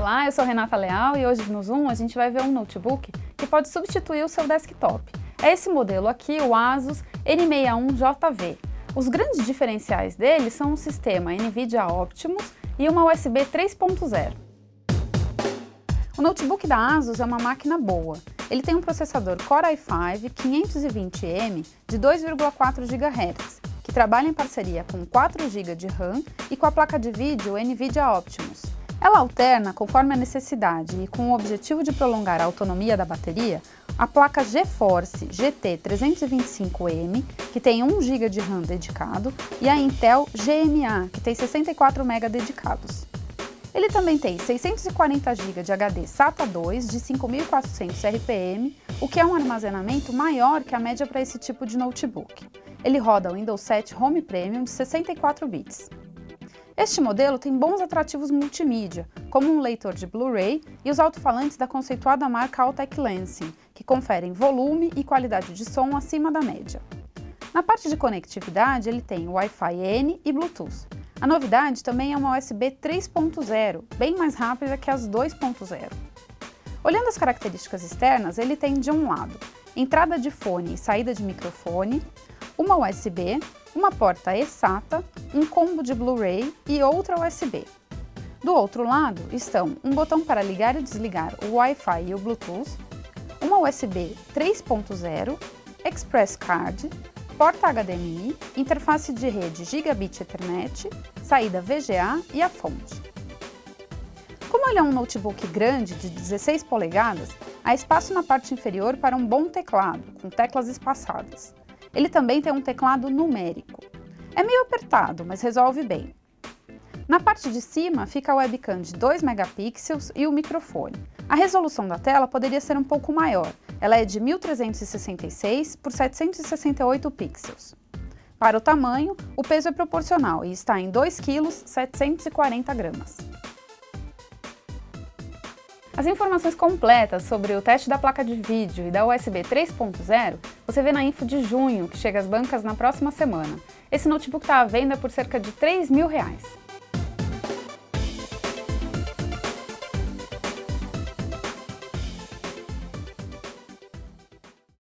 Olá, eu sou Renata Leal e hoje no Zoom a gente vai ver um notebook que pode substituir o seu desktop. É esse modelo aqui, o Asus N61JV. Os grandes diferenciais dele são o sistema NVIDIA Optimus e uma USB 3.0. O notebook da Asus é uma máquina boa. Ele tem um processador Core i5 520M de 2,4 GHz, que trabalha em parceria com 4 GB de RAM e com a placa de vídeo NVIDIA Optimus. Ela alterna conforme a necessidade e com o objetivo de prolongar a autonomia da bateria, a placa GeForce GT 325M, que tem 1 GB de RAM dedicado, e a Intel GMA, que tem 64 MB dedicados. Ele também tem 640 GB de HD SATA 2 de 5400 RPM, o que é um armazenamento maior que a média para esse tipo de notebook. Ele roda o Windows 7 Home Premium de 64 bits. Este modelo tem bons atrativos multimídia, como um leitor de Blu-ray e os alto-falantes da conceituada marca Altec Lansing, que conferem volume e qualidade de som acima da média. Na parte de conectividade, ele tem Wi-Fi N e Bluetooth. A novidade também é uma USB 3.0, bem mais rápida que as 2.0. Olhando as características externas, ele tem de um lado entrada de fone e saída de microfone, uma USB, uma porta eSATA, um combo de Blu-ray e outra USB. Do outro lado estão um botão para ligar e desligar o Wi-Fi e o Bluetooth, uma USB 3.0, Express Card, porta HDMI, interface de rede Gigabit Ethernet, saída VGA e a fonte. Como ele é um notebook grande de 16 polegadas, há espaço na parte inferior para um bom teclado, com teclas espaçadas. Ele também tem um teclado numérico. É meio apertado, mas resolve bem. Na parte de cima fica a webcam de 2 megapixels e o microfone. A resolução da tela poderia ser um pouco maior. Ela é de 1366 por 768 pixels. Para o tamanho, o peso é proporcional e está em 2 kg 740 gramas. As informações completas sobre o teste da placa de vídeo e da USB 3.0 você vê na info de junho, que chega às bancas na próxima semana. Esse notebook está à venda por cerca de R$ 3.000.